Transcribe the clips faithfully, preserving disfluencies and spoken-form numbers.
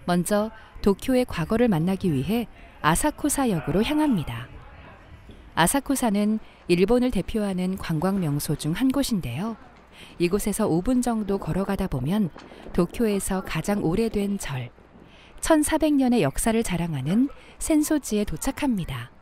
먼저 도쿄의 과거를 만나기 위해 아사쿠사역으로 향합니다. 아사쿠사는 일본을 대표하는 관광 명소 중 한 곳인데요. 이곳에서 오 분 정도 걸어가다 보면 도쿄에서 가장 오래된 절, 천사백 년의 역사를 자랑하는 센소지에 도착합니다.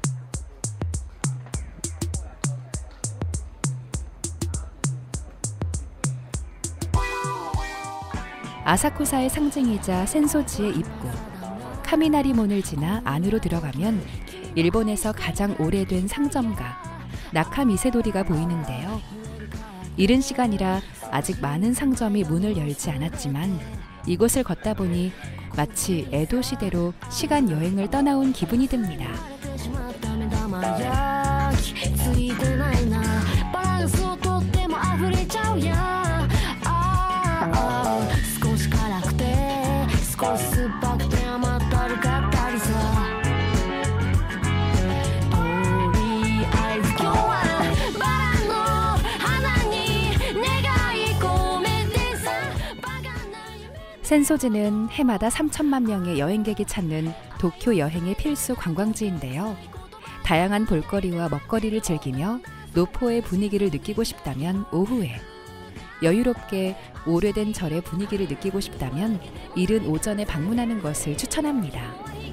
아사쿠사의 상징이자 센소지의 입구, 카미나리문을 지나 안으로 들어가면 일본에서 가장 오래된 상점가 나카미세도리가 보이는데요. 이른 시간이라 아직 많은 상점이 문을 열지 않았지만 이곳을 걷다 보니 마치 에도 시대로 시간 여행을 떠나온 기분이 듭니다. 센소지는 해마다 삼천만 명의 여행객이 찾는 도쿄 여행의 필수 관광지인데요. 다양한 볼거리와 먹거리를 즐기며 노포의 분위기를 느끼고 싶다면 오후에, 여유롭게 오래된 절의 분위기를 느끼고 싶다면 이른 오전에 방문하는 것을 추천합니다.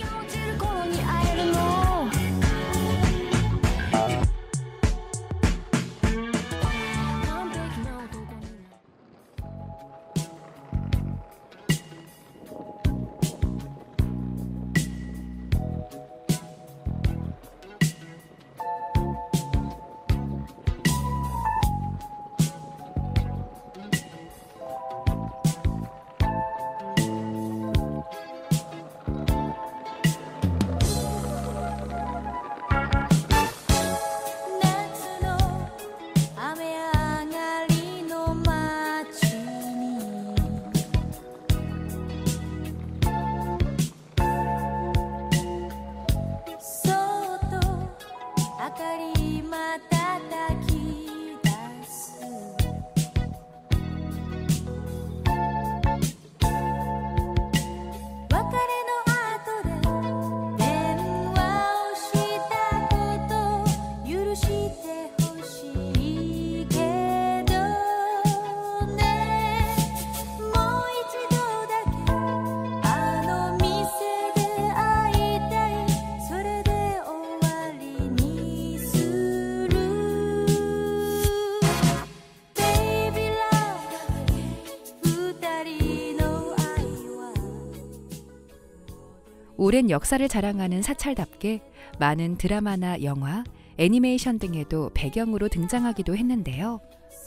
오랜 역사를 자랑하는 사찰답게 많은 드라마나 영화, 애니메이션 등에도 배경으로 등장하기도 했는데요.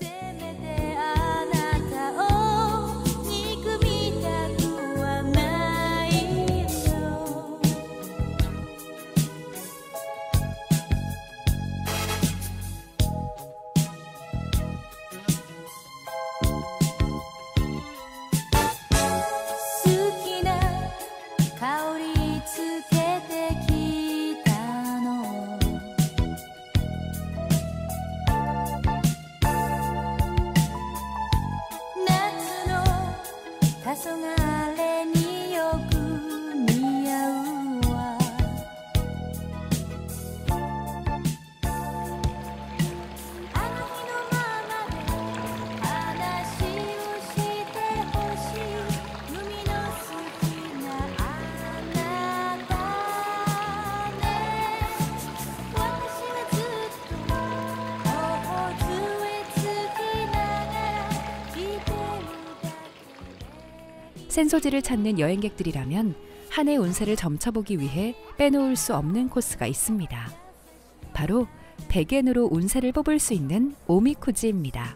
센소지를 찾는 여행객들이라면 한 해 운세를 점쳐보기 위해 빼놓을 수 없는 코스가 있습니다. 바로 백엔으로 운세를 뽑을 수 있는 오미쿠지입니다.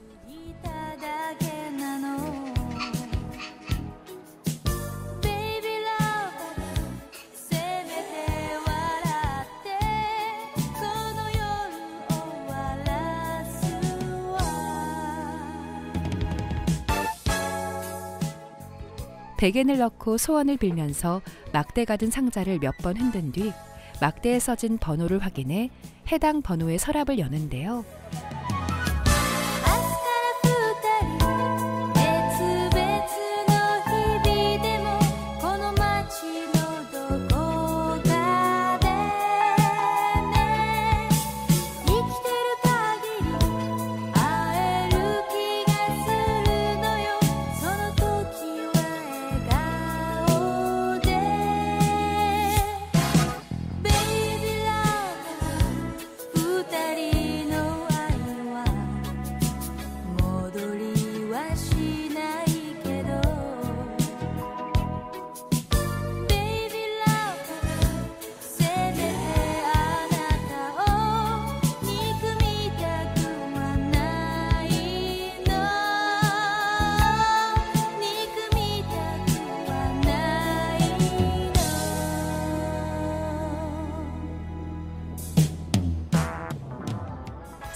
백엔을 넣고 소원을 빌면서 막대 가든 상자를 몇 번 흔든 뒤 막대에 써진 번호를 확인해 해당 번호의 서랍을 여는데요.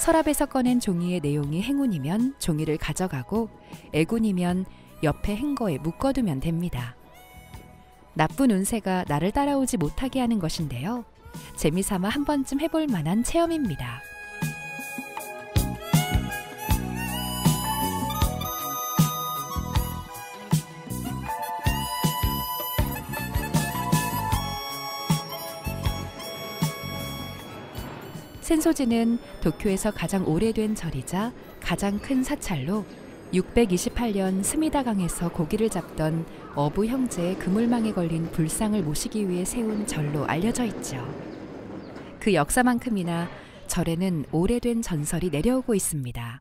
서랍에서 꺼낸 종이의 내용이 행운이면 종이를 가져가고 애군이면 옆에 행거에 묶어두면 됩니다. 나쁜 운세가 나를 따라오지 못하게 하는 것인데요. 재미삼아 한 번쯤 해볼 만한 체험입니다. 센소지는 도쿄에서 가장 오래된 절이자 가장 큰 사찰로 육백이십팔 년 스미다강에서 고기를 잡던 어부 형제의 그물망에 걸린 불상을 모시기 위해 세운 절로 알려져 있죠. 그 역사만큼이나 절에는 오래된 전설이 내려오고 있습니다.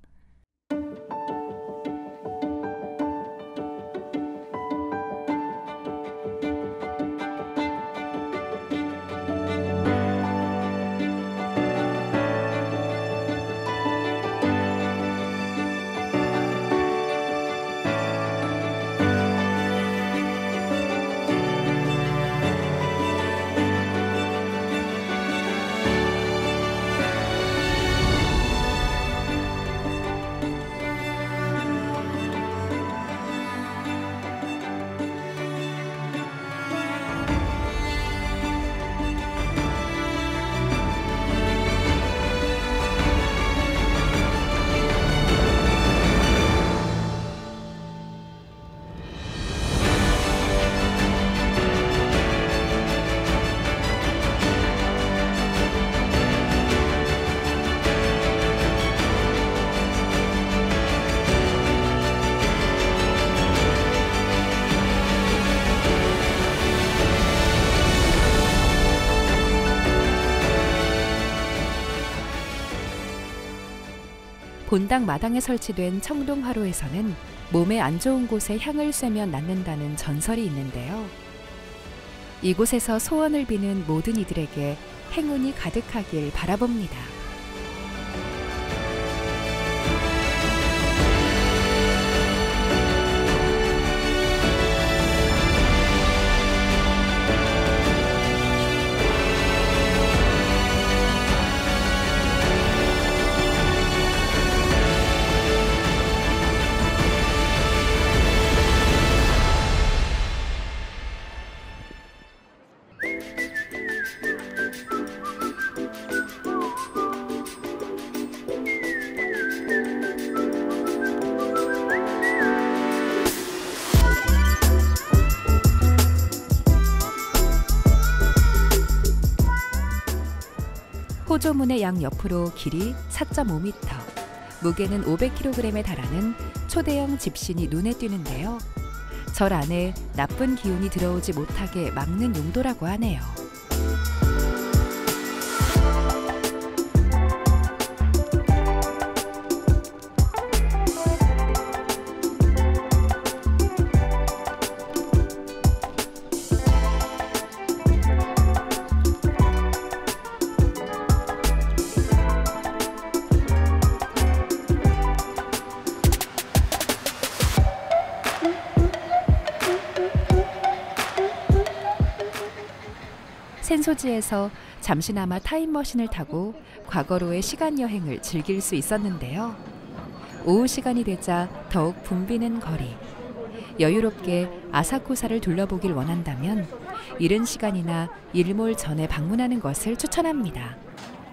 본당 마당에 설치된 청동화로에서는 몸에 안 좋은 곳에 향을 쐬면 낫는다는 전설이 있는데요. 이곳에서 소원을 비는 모든 이들에게 행운이 가득하길 바라봅니다. 호조문의 양 옆으로 길이 사 점 오 미터, 무게는 오백 킬로그램에 달하는 초대형 집신이 눈에 띄는데요. 절 안에 나쁜 기운이 들어오지 못하게 막는 용도라고 하네요. 센소지에서 잠시나마 타임머신을 타고 과거로의 시간여행을 즐길 수 있었는데요. 오후 시간이 되자 더욱 붐비는 거리. 여유롭게 아사쿠사를 둘러보길 원한다면 이른 시간이나 일몰 전에 방문하는 것을 추천합니다.